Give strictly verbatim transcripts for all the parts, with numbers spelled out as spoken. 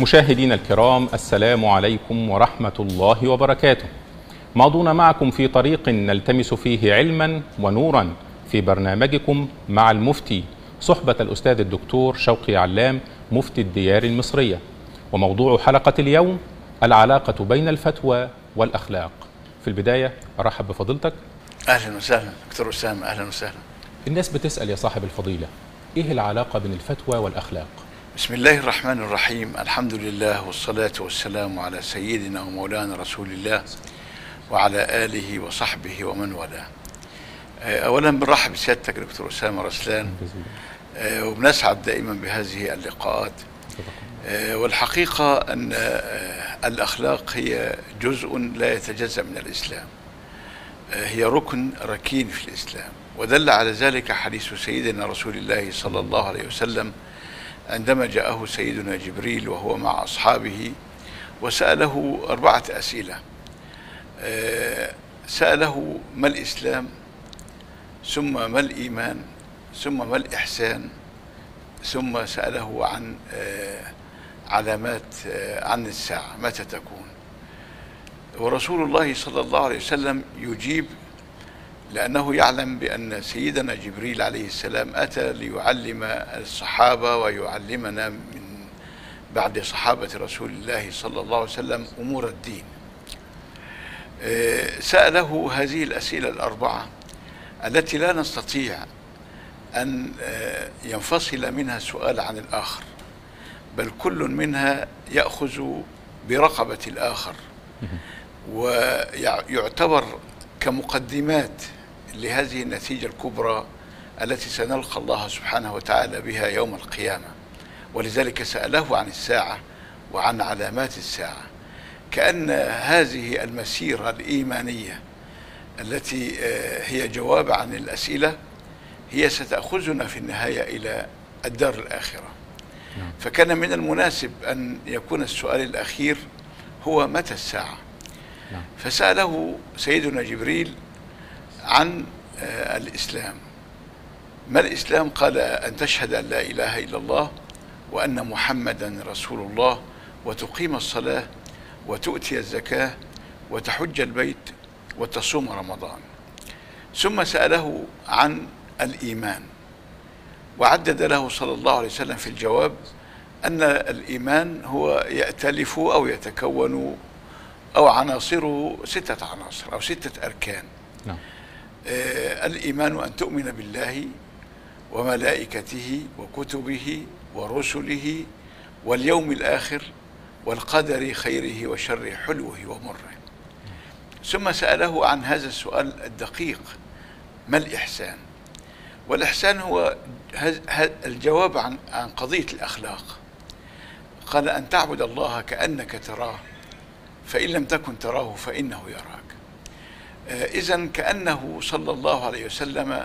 مشاهدينا الكرام، السلام عليكم ورحمة الله وبركاته. ماضون معكم في طريق نلتمس فيه علما ونورا في برنامجكم مع المفتي، صحبة الأستاذ الدكتور شوقي علام مفتي الديار المصرية. وموضوع حلقة اليوم العلاقة بين الفتوى والأخلاق. في البداية أرحب بفضيلتك. أهلا وسهلا دكتور أسامة، أهلا وسهلا. الناس بتسأل يا صاحب الفضيلة، إيه العلاقة بين الفتوى والأخلاق؟ بسم الله الرحمن الرحيم، الحمد لله والصلاة والسلام على سيدنا ومولانا رسول الله وعلى آله وصحبه ومن والاه. أولا بنرحب بسيادتك دكتور أسامة رسلان، وبنسعد دائما بهذه اللقاءات. والحقيقة أن الأخلاق هي جزء لا يتجزأ من الإسلام، هي ركن ركين في الإسلام، ودل على ذلك حديث سيدنا رسول الله صلى الله عليه وسلم عندما جاءه سيدنا جبريل وهو مع أصحابه وسأله أربعة أسئلة. سأله ما الإسلام، ثم ما الإيمان، ثم ما الإحسان، ثم سأله عن علامات عن الساعة متى تكون. ورسول الله صلى الله عليه وسلم يجيب لأنه يعلم بأن سيدنا جبريل عليه السلام أتى ليعلم الصحابة ويعلمنا من بعد صحابة رسول الله صلى الله عليه وسلم أمور الدين. سأله هذه الأسئلة الأربعة التي لا نستطيع أن ينفصل منها سؤال عن الآخر، بل كل منها يأخذ برقبة الآخر ويعتبر كمقدمات لهذه النتيجة الكبرى التي سنلقى الله سبحانه وتعالى بها يوم القيامة. ولذلك سأله عن الساعة وعن علامات الساعة، كأن هذه المسيرة الإيمانية التي هي جواب عن الأسئلة هي ستأخذنا في النهاية إلى الدار الآخرة. فكان من المناسب أن يكون السؤال الأخير هو متى الساعة. فسأله سيدنا جبريل عن الإسلام. ما الإسلام؟ قال أن تشهد أن لا إله إلا الله وأن محمدا رسول الله، وتقيم الصلاة، وتؤتي الزكاة، وتحج البيت، وتصوم رمضان. ثم سأله عن الإيمان، وعدد له صلى الله عليه وسلم في الجواب أن الإيمان هو يأتلف أو يتكون أو عناصره ستة عناصر أو ستة أركان. نعم. آه الإيمان أن تؤمن بالله وملائكته وكتبه ورسله واليوم الآخر والقدر خيره وشره حلوه ومره. ثم سأله عن هذا السؤال الدقيق، ما الإحسان؟ والإحسان هو الجواب عن عن قضية الأخلاق. قال أن تعبد الله كأنك تراه، فإن لم تكن تراه فإنه يراك. إذن كأنه صلى الله عليه وسلم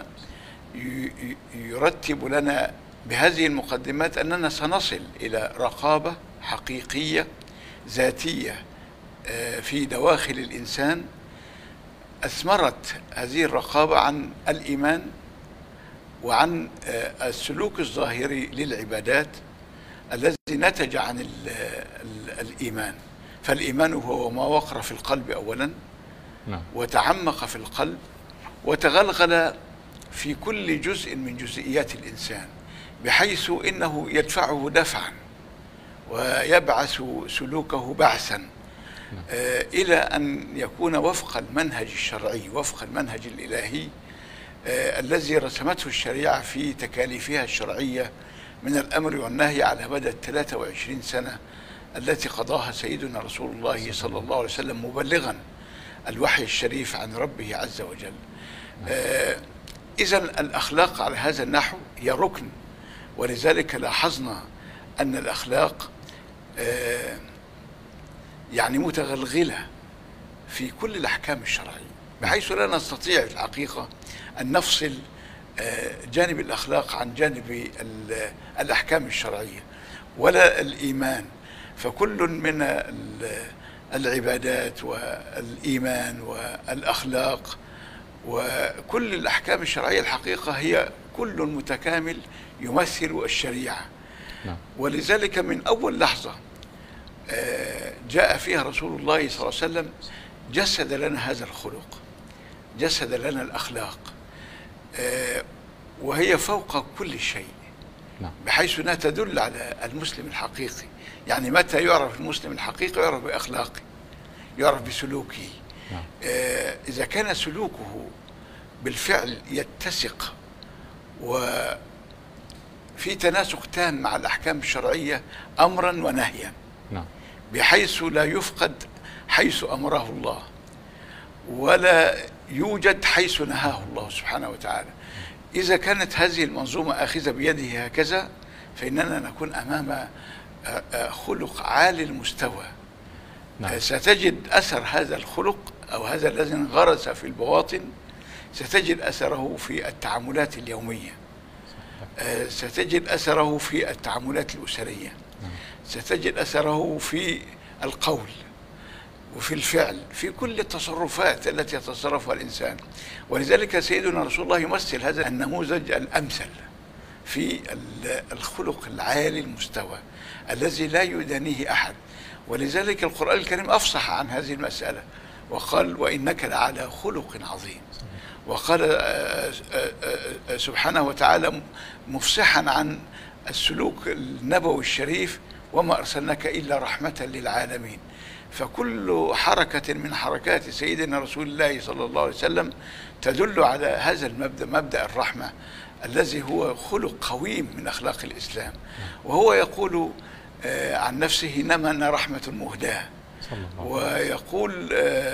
يرتب لنا بهذه المقدمات أننا سنصل إلى رقابة حقيقية ذاتية في دواخل الإنسان، أثمرت هذه الرقابة عن الإيمان وعن السلوك الظاهري للعبادات الذي نتج عن ال ال الإيمان. فالإيمان هو ما وقر في القلب أولا، وتعمق في القلب وتغلغل في كل جزء من جزئيات الإنسان، بحيث إنه يدفعه دفعا ويبعث سلوكه بعثا آه إلى أن يكون وفق المنهج الشرعي، وفق المنهج الإلهي آه الذي رسمته الشريعة في تكاليفها الشرعية من الأمر والنهي على مدى الثلاثة وعشرين سنة التي قضاها سيدنا رسول الله صلى الله عليه وسلم مبلغا الوحي الشريف عن ربه عز وجل. آه إذن الأخلاق على هذا النحو هي ركن، ولذلك لاحظنا أن الأخلاق آه يعني متغلغلة في كل الأحكام الشرعية، بحيث لا نستطيع في الحقيقة أن نفصل آه جانب الأخلاق عن جانب الأحكام الشرعية ولا الإيمان. فكل من العبادات والإيمان والأخلاق وكل الأحكام الشرعية الحقيقة هي كل متكامل يمثل الشريعة. نعم. ولذلك من أول لحظة جاء فيها رسول الله صلى الله عليه وسلم جسد لنا هذا الخلق، جسد لنا الأخلاق، وهي فوق كل شيء، بحيث أنها تدل على المسلم الحقيقي. يعني متى يعرف المسلم الحقيقي؟ يعرف بأخلاقه، يعرف بسلوكه. إذا كان سلوكه بالفعل يتسق وفي تناسق تام مع الأحكام الشرعية أمرا ونهيا، بحيث لا يفقد حيث أمره الله ولا يوجد حيث نهاه الله سبحانه وتعالى. إذا كانت هذه المنظومة آخذة بيده هكذا، فإننا نكون أمام خلق عالي المستوى. نعم. ستجد أثر هذا الخلق أو هذا الذي انغرس في البواطن، ستجد أثره في التعاملات اليومية، ستجد أثره في التعاملات الأسرية، ستجد أثره في القول وفي الفعل، في كل التصرفات التي يتصرفها الإنسان. ولذلك سيدنا رسول الله يمثل هذا النموذج الأمثل في الخلق العالي المستوى الذي لا يدانيه أحد. ولذلك القرآن الكريم أفصح عن هذه المسألة وقال: وإنك لعلى خلق عظيم. وقال سبحانه وتعالى مفصحا عن السلوك النبوي الشريف: وما أرسلناك إلا رحمة للعالمين. فكل حركة من حركات سيدنا رسول الله صلى الله عليه وسلم تدل على هذا المبدأ، مبدأ الرحمة الذي هو خلق قويم من أخلاق الإسلام. وهو يقول عن نفسه: إنما أنا رحمة مهداة. ويقول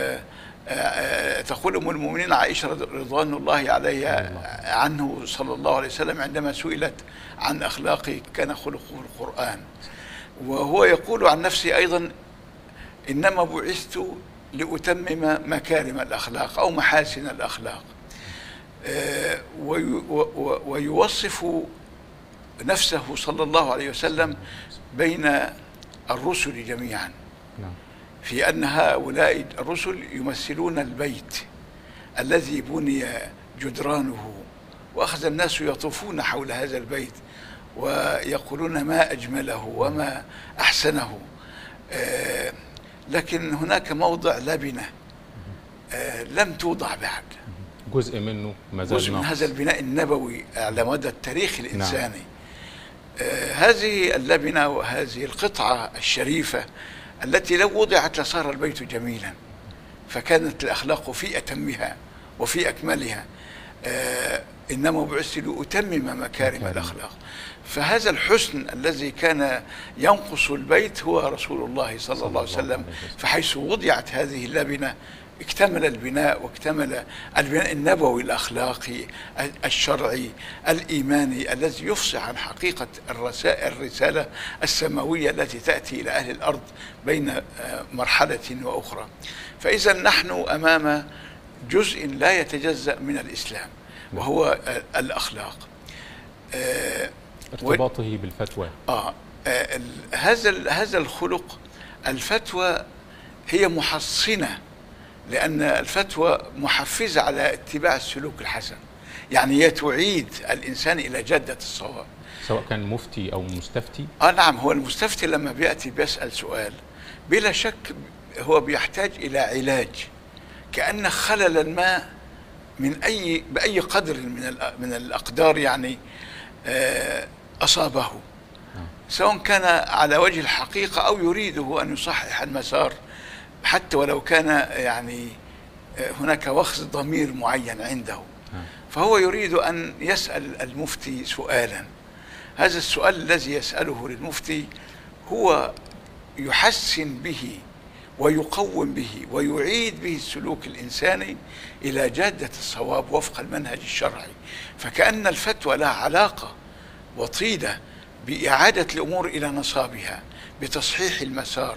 تقول أم المؤمنين عائشة رضوان الله عليها عنه صلى الله عليه وسلم عندما سئلت عن أخلاقه كان خلقه القرآن. وهو يقول عن نفسه أيضا: إنما بعثت لأتمم مكارم الأخلاق أو محاسن الأخلاق. ويوصف نفسه صلى الله عليه وسلم بين الرسل جميعا في أن هؤلاء الرسل يمثلون البيت الذي بني جدرانه، وأخذ الناس يطوفون حول هذا البيت ويقولون ما أجمله وما أحسنه. لكن هناك موضع لبنة لم توضع بعد، جزء منه ما زال جزء من هذا البناء النبوي على مدى التاريخ الإنساني. نعم. آه هذه اللبنة وهذه القطعة الشريفة التي لو وضعت لصار البيت جميلا، فكانت الأخلاق في أتمها وفي أكملها. آه إنما بعثت لأتمم مكارم الأخلاق. فهذا الحسن الذي كان ينقص البيت هو رسول الله صلى الله عليه وسلم، فحيث وضعت هذه اللبنة اكتمل البناء، واكتمل البناء النبوي الأخلاقي الشرعي الإيماني الذي يفصح عن حقيقة الرسائل الرسالة السماوية التي تأتي إلى أهل الأرض بين مرحلة وأخرى. فإذا نحن أمام جزء لا يتجزأ من الإسلام وهو الأخلاق. ارتباطه بالفتوى. آه, آه هذا هذا الخلق، الفتوى هي محصنة، لأن الفتوى محفزة على اتباع السلوك الحسن. يعني هي تعيد الإنسان إلى جادة الصواب، سواء كان مفتي أو مستفتي. آه نعم. هو المستفتي لما بيأتي بيسأل سؤال بلا شك هو بيحتاج إلى علاج، كأن خللا ما من أي بأي قدر من من الأقدار يعني أصابه، سواء كان على وجه الحقيقة أو يريده أن يصحح المسار، حتى ولو كان يعني هناك وخز ضمير معين عنده. فهو يريد أن يسأل المفتي سؤالا. هذا السؤال الذي يسأله للمفتي هو يحسن به ويقوم به ويعيد به السلوك الإنساني إلى جادة الصواب وفق المنهج الشرعي. فكأن الفتوى لها علاقة وطيدة بإعادة الأمور إلى نصابها، بتصحيح المسار،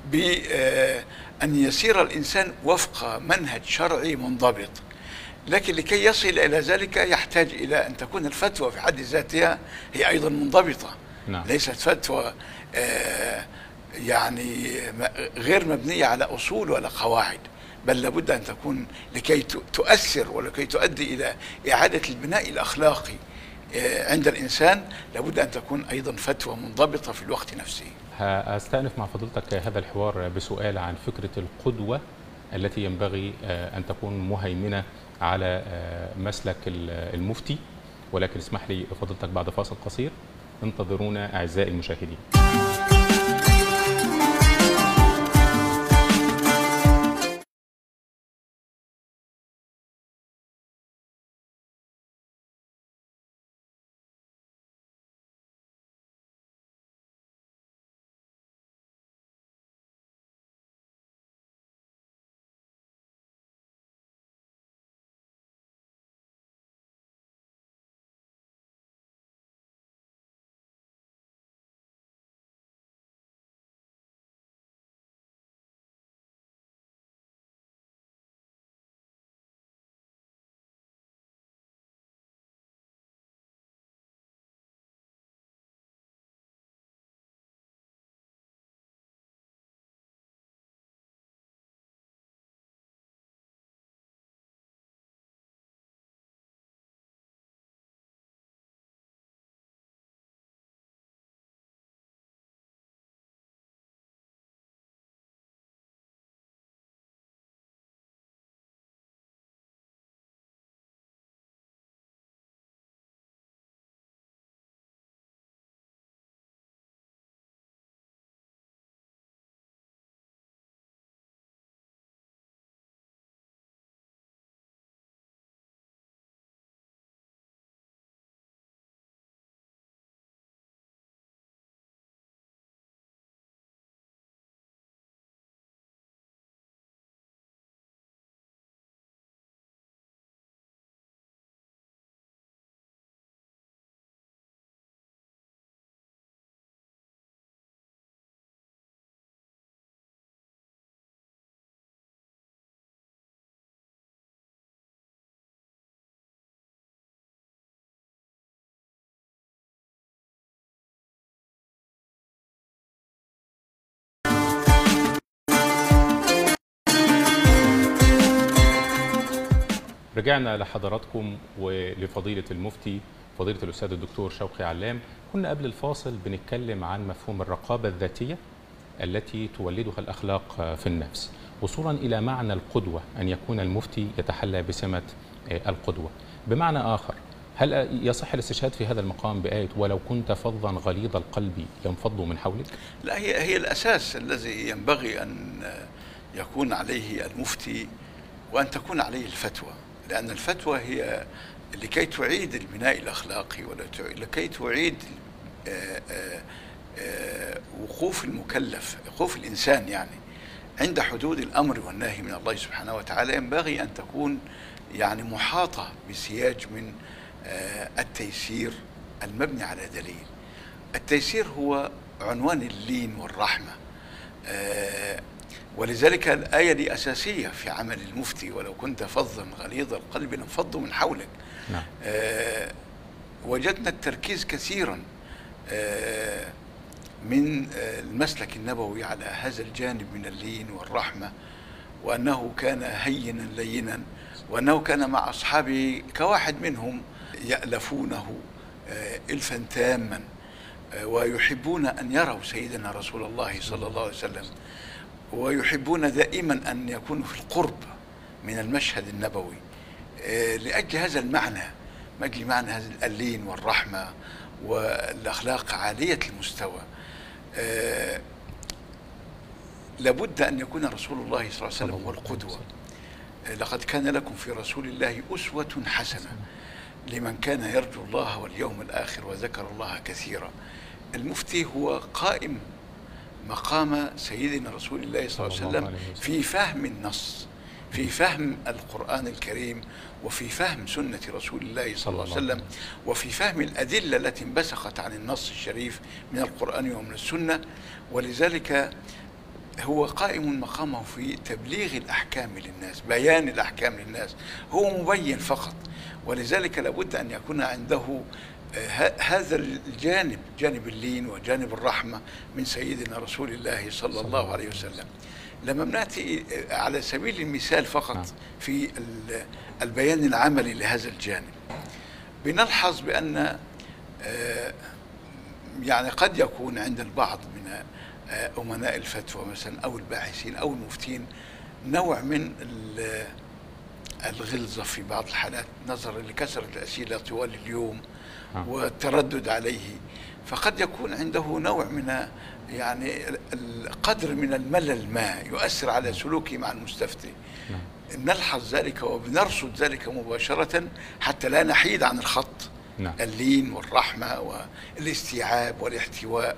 بأن يسير الإنسان وفق منهج شرعي منضبط. لكن لكي يصل إلى ذلك يحتاج إلى أن تكون الفتوى في حد ذاتها هي أيضا منضبطة. نعم. ليست فتوى آه يعني غير مبنية على أصول ولا قواعد، بل لابد أن تكون لكي تؤثر ولكي تؤدي إلى إعادة البناء الأخلاقي عند الإنسان، لابد أن تكون أيضا فتوى منضبطة في الوقت نفسه. هستأنف مع فضيلتك هذا الحوار بسؤال عن فكرة القدوة التي ينبغي أن تكون مهيمنة على مسلك المفتي، ولكن اسمح لي فضيلتك بعد فاصل قصير. انتظرونا أعزائي المشاهدين. رجعنا لحضراتكم ولفضيلة المفتي فضيلة الأستاذ الدكتور شوقي علام. كنا قبل الفاصل بنتكلم عن مفهوم الرقابة الذاتية التي تولدها الأخلاق في النفس، وصولا إلى معنى القدوة، أن يكون المفتي يتحلى بسمة القدوة. بمعنى آخر، هل يصح الاستشهاد في هذا المقام بآية ولو كنت فظا غليظ القلب لانفضوا من حولك؟ لا، هي هي الأساس الذي ينبغي أن يكون عليه المفتي وأن تكون عليه الفتوى، لأن الفتوى هي لكي تعيد البناء الأخلاقي ولكي تعيد وقوف المكلف، وقوف الإنسان يعني عند حدود الأمر والنهي من الله سبحانه وتعالى. ينبغي أن تكون يعني محاطة بسياج من التيسير المبني على دليل. التيسير هو عنوان اللين والرحمة، ولذلك الآية دي أساسية في عمل المفتي. ولو كنت فظا غليظ القلب لانفضوا من حولك. نعم. آه وجدنا التركيز كثيرا آه من آه المسلك النبوي على هذا الجانب من اللين والرحمة، وأنه كان هينا لينا، وأنه كان مع أصحابه كواحد منهم يألفونه آه إلفا تاما، آه ويحبون أن يروا سيدنا رسول الله صلى الله عليه وسلم، ويحبون دائما أن يكونوا في القرب من المشهد النبوي لأجل هذا المعنى، لأجل معنى هذا اللين والرحمة والأخلاق عالية المستوى. لابد أن يكون رسول الله صلى الله عليه وسلم هو القدوة. لقد كان لكم في رسول الله أسوة حسنة لمن كان يرجو الله واليوم الآخر وذكر الله كثيرا. المفتي هو قائم مقام سيدنا رسول الله صلى الله عليه وسلم في فهم النص، في فهم القرآن الكريم، وفي فهم سنة رسول الله صلى الله عليه وسلم، وفي فهم الأدلة التي انبثقت عن النص الشريف من القرآن ومن السنة. ولذلك هو قائم مقامه في تبليغ الأحكام للناس، بيان الأحكام للناس، هو مبين فقط. ولذلك لابد أن يكون عنده هذا الجانب، جانب اللين وجانب الرحمة من سيدنا رسول الله صلى الله عليه وسلم. لما بنأتي على سبيل المثال فقط في البيان العملي لهذا الجانب، بنلحظ بأن يعني قد يكون عند البعض من أمناء الفتوى مثلا أو الباحثين أو المفتين نوع من الغلظة في بعض الحالات نظرا لكثرة الأسئلة طوال اليوم والتردد عليه، فقد يكون عنده نوع من يعني القدر من الملل ما يؤثر على سلوكه مع المستفتي. نلحظ ذلك وبنرصد ذلك مباشرة حتى لا نحيد عن الخط. نعم. اللين والرحمة والاستيعاب والاحتواء.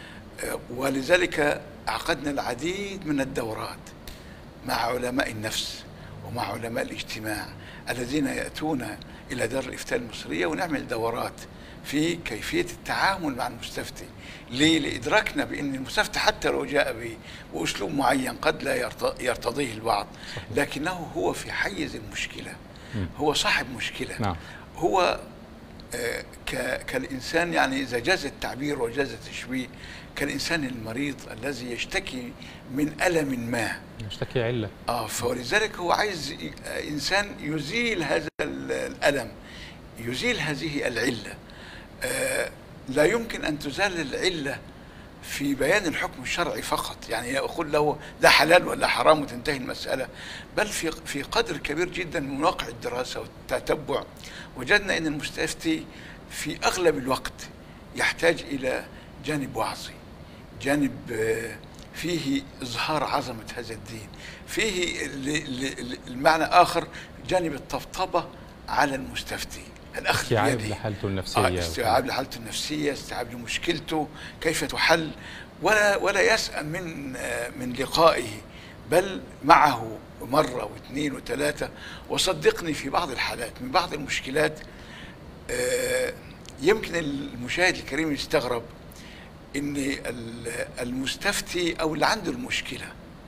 ولذلك عقدنا العديد من الدورات مع علماء النفس ومع علماء الاجتماع الذين يأتون إلى دار الإفتاء المصرية، ونعمل دورات في كيفية التعامل مع المستفتي. ليه؟ لإدراكنا بأن المستفتي حتى لو جاء بأسلوب معين قد لا يرتضيه البعض، لكنه هو في حيز المشكلة، هو صاحب مشكلة. نعم. هو آه كالإنسان، يعني إذا جاز التعبير وجاز التشبيه، كالإنسان المريض الذي يشتكي من ألم ما، يشتكي علة. آه فلذلك هو عايز إنسان يزيل هذا الألم، يزيل هذه العلة. آه لا يمكن أن تزال العلة في بيان الحكم الشرعي فقط، يعني يقول له ده حلال ولا حرام وتنتهي المسألة، بل في في قدر كبير جدا من واقع الدراسة والتتبع وجدنا أن المستفتي في أغلب الوقت يحتاج إلى جانب وعظي، جانب فيه إظهار عظمة هذا الدين، فيه المعنى آخر جانب الطبطبة على المستفتي، الأخذ استيعاب لحالته النفسية. آه استيعاب لحالته النفسية، استيعاب لمشكلته كيف تحل، ولا ولا يسأم من من لقائه، بل معه مرة واثنين وثلاثة. وصدقني في بعض الحالات من بعض المشكلات آه يمكن المشاهد الكريم يستغرب ان المستفتي او اللي عنده المشكلة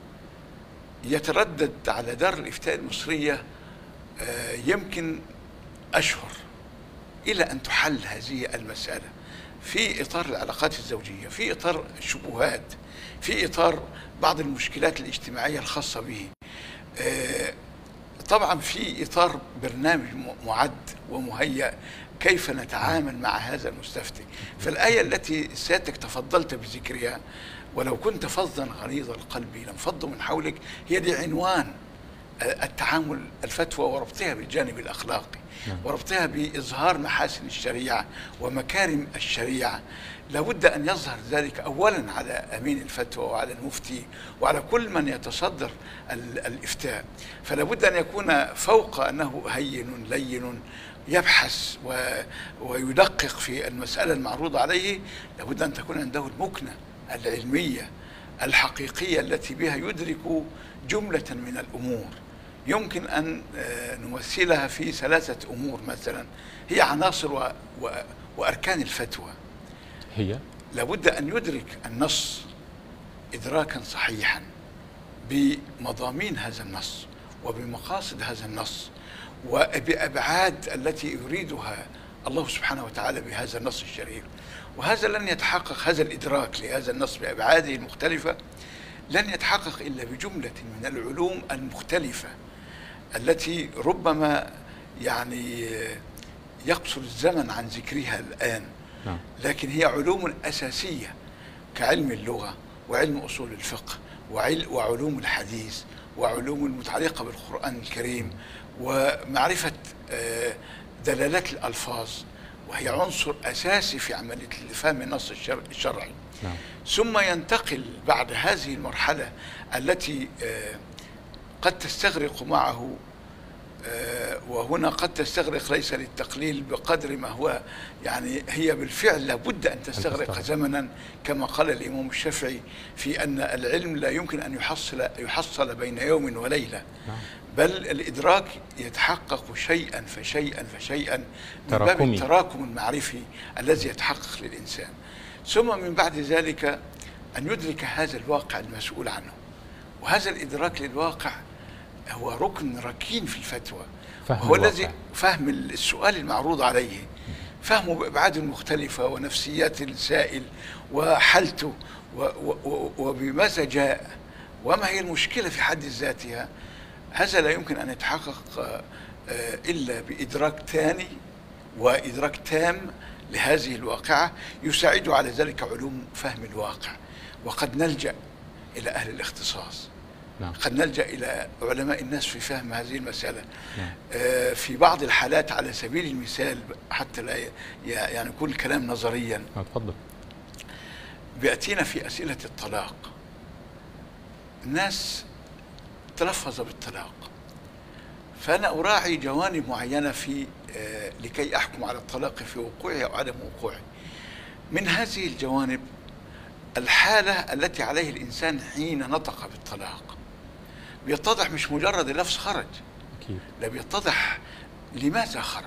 يتردد على دار الإفتاء المصرية آه يمكن أشهر إلى أن تحل هذه المسألة في إطار العلاقات الزوجية، في إطار الشبهات، في إطار بعض المشكلات الاجتماعية الخاصة به. آه طبعا في إطار برنامج معد ومهيأ كيف نتعامل مع هذا المستفتي. فالآية التي سيادتك تفضلت بذكرها، ولو كنت فظا غليظ القلب لانفضوا من حولك، هي دي عنوان التعامل، الفتوى وربطها بالجانب الأخلاقي وربطها بإظهار محاسن الشريعة ومكارم الشريعة. لابد أن يظهر ذلك أولا على أمين الفتوى وعلى المفتي وعلى كل من يتصدر الإفتاء. فلابد أن يكون فوق أنه هين لين يبحث ويدقق في المسألة المعروضة عليه، لابد أن تكون عنده المكنة العلمية الحقيقية التي بها يدرك جملة من الأمور. يمكن أن نمثلها في ثلاثة أمور مثلا هي عناصر وأركان الفتوى. هي لابد أن يدرك النص إدراكا صحيحا بمضامين هذا النص وبمقاصد هذا النص وبأبعاد التي يريدها الله سبحانه وتعالى بهذا النص الشريف. وهذا لن يتحقق، هذا الإدراك لهذا النص بأبعاده المختلفة لن يتحقق إلا بجملة من العلوم المختلفة التي ربما يعني يقصر الزمن عن ذكرها الآن، لكن هي علوم أساسية كعلم اللغة وعلم أصول الفقه وعلوم الحديث وعلوم المتعلقة بالقرآن الكريم ومعرفة دلالات الألفاظ، وهي عنصر أساسي في عملية فهم النص الشرعي. نعم. ثم ينتقل بعد هذه المرحلة التي قد تستغرق معه، وهنا قد تستغرق ليس للتقليل بقدر ما هو يعني هي بالفعل لابد أن تستغرق زمنا، كما قال الإمام الشافعي في أن العلم لا يمكن أن يحصل يحصل بين يوم وليلة، بل الإدراك يتحقق شيئا فشيئا فشيئا من باب التراكم المعرفي الذي يتحقق للإنسان. ثم من بعد ذلك أن يدرك هذا الواقع المسؤول عنه، وهذا الإدراك للواقع هو ركن ركين في الفتوى، هو الذي فهم السؤال المعروض عليه، فهمه بأبعاده المختلفة ونفسيات السائل وحالته وبماذا جاء وما هي المشكلة في حد ذاتها. هذا لا يمكن أن يتحقق إلا بإدراك ثاني وإدراك تام لهذه الواقعة يساعد على ذلك علوم فهم الواقع وقد نلجأ إلى أهل الاختصاص. نعم. قد نلجأ إلى علماء الناس في فهم هذه المسألة. نعم. آه في بعض الحالات على سبيل المثال حتى لا يعني يكون الكلام نظريا، اتفضل. بيأتينا في أسئلة الطلاق الناس تلفظ بالطلاق، فأنا أراعي جوانب معينة في آه لكي أحكم على الطلاق في وقوعه أو عدم وقوعه. من هذه الجوانب الحالة التي عليه الإنسان حين نطق بالطلاق، بيتضح مش مجرد اللفظ خرج، أكيد. لا، بيتضح لماذا خرج،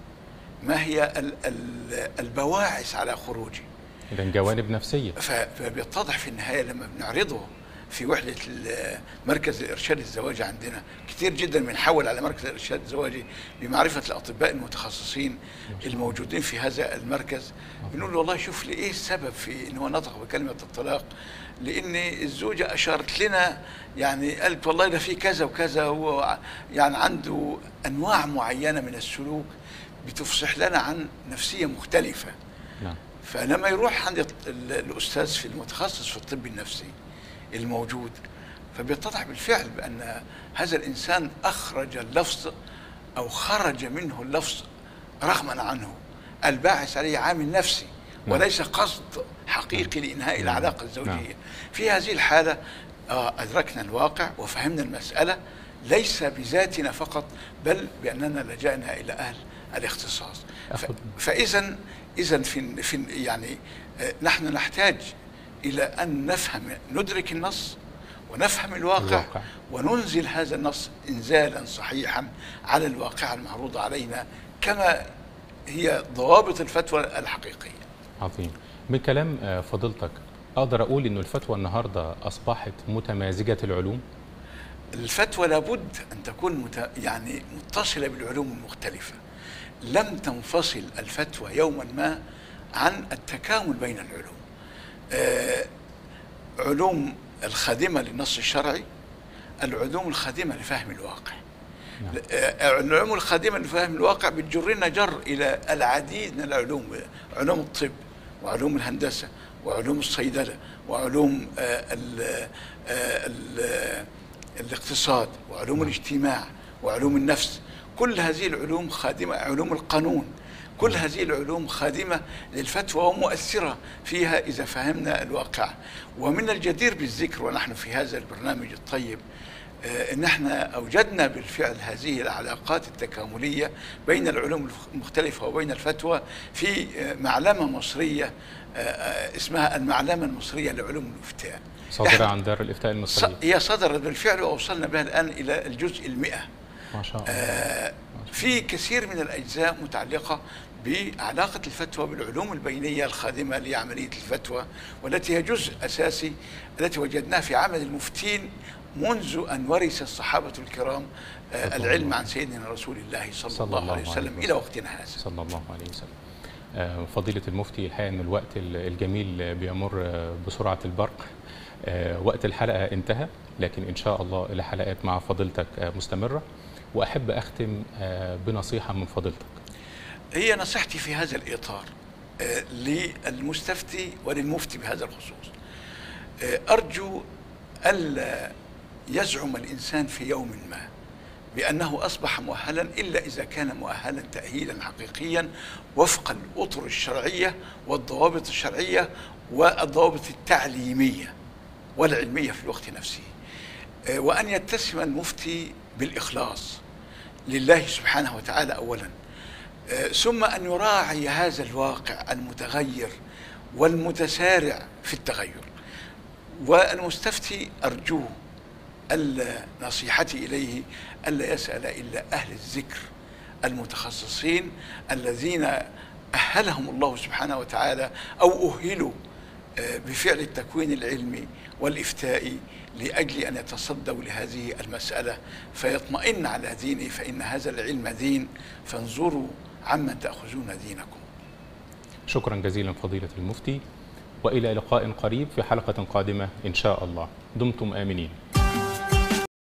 ما هي ال ال البواعث على خروجه. إذن جوانب نفسية. فبيتضح في النهاية لما بنعرضه في وحدة مركز الإرشاد الزواجي عندنا، كتير جدا بنحول على مركز الإرشاد الزواجي بمعرفة الأطباء المتخصصين الموجودين في هذا المركز، بنقول له والله شوف لي إيه السبب في إن هو نطق بكلمة الطلاق، لأن الزوجة أشارت لنا يعني قالت والله ده في كذا وكذا، هو يعني عنده أنواع معينة من السلوك بتفصح لنا عن نفسية مختلفة. نعم. فلما يروح عند الأستاذ في المتخصص في الطب النفسي الموجود، فبيتضح بالفعل بأن هذا الإنسان أخرج اللفظ أو خرج منه اللفظ رغما عنه، الباعث عليه عامل نفسي وليس قصد حقيقي لإنهاء العلاقة الزوجية. في هذه الحالة أدركنا الواقع وفهمنا المسألة ليس بذاتنا فقط، بل بأننا لجأنا إلى أهل الاختصاص. فإذا إذا في في يعني نحن نحتاج إلى أن نفهم ندرك النص ونفهم الواقع, الواقع وننزل هذا النص إنزالا صحيحا على الواقع المعروض علينا كما هي ضوابط الفتوى الحقيقية. عظيم. من كلام فضيلتك أقدر أقول إنه الفتوى النهاردة أصبحت متمازجة العلوم؟ الفتوى لابد أن تكون مت... يعني متصلة بالعلوم المختلفة. لم تنفصل الفتوى يوما ما عن التكامل بين العلوم. آه علوم الخادمة للنص الشرعي، العلوم الخادمة لفهم الواقع. نعم. آه العلوم الخادمة لفهم الواقع بتجرنا جر إلى العديد من العلوم، علوم الطب وعلوم الهندسة وعلوم الصيدلة وعلوم آه ال آه ال الاقتصاد وعلوم نعم. الاجتماع وعلوم النفس. كل هذه العلوم خادمة، علوم القانون، كل هذه العلوم خادمة للفتوى ومؤثرة فيها إذا فهمنا الواقع. ومن الجدير بالذكر ونحن في هذا البرنامج الطيب إن احنا أوجدنا بالفعل هذه العلاقات التكاملية بين العلوم المختلفة وبين الفتوى في معلمة مصرية اسمها المعلمة المصرية لعلوم الإفتاء، صادرة عن دار الإفتاء المصرية. هي صدرت بالفعل ووصلنا بها الآن إلى الجزء المئة ما شاء الله. آه في كثير من الأجزاء متعلقة بعلاقة الفتوى بالعلوم البينية الخادمة لعملية الفتوى، والتي هي جزء أساسي التي وجدناه في عمل المفتين منذ أن ورث الصحابة الكرام آه العلم عن سيدنا رسول الله صلى, صلى الله عليه وسلم, وسلم إلى وقتنا هذا. صلى الله عليه وسلم. آه فضيلة المفتي، الحقيقة أن الوقت الجميل بيمر بسرعة البرق. آه وقت الحلقة انتهى، لكن إن شاء الله الحلقات مع فضيلتك آه مستمرة، وأحب أختم آه بنصيحة من فضيلتك. هي نصيحتي في هذا الإطار آه للمستفتي وللمفتي بهذا الخصوص. آه أرجو ألا يزعم الإنسان في يوم ما بأنه أصبح مؤهلا إلا إذا كان مؤهلا تأهيلا حقيقيا وفق الأطر الشرعية والضوابط الشرعية والضوابط التعليمية والعلمية في الوقت نفسه، آه وأن يتسم المفتي بالإخلاص لله سبحانه وتعالى أولا، آه ثم أن يراعي هذا الواقع المتغير والمتسارع في التغير. والمستفتي أرجوه ألا نصيحتي إليه ألا يسأل إلا أهل الذكر المتخصصين الذين أهلهم الله سبحانه وتعالى أو أهلوا آه بفعل التكوين العلمي والإفتائي لأجل أن يتصدوا لهذه المسألة فيطمئن على دينه، فإن هذا العلم دين، فانظروا عمن تأخذون دينكم. شكرا جزيلا فضيلة المفتي، وإلى لقاء قريب في حلقة قادمة إن شاء الله. دمتم آمنين.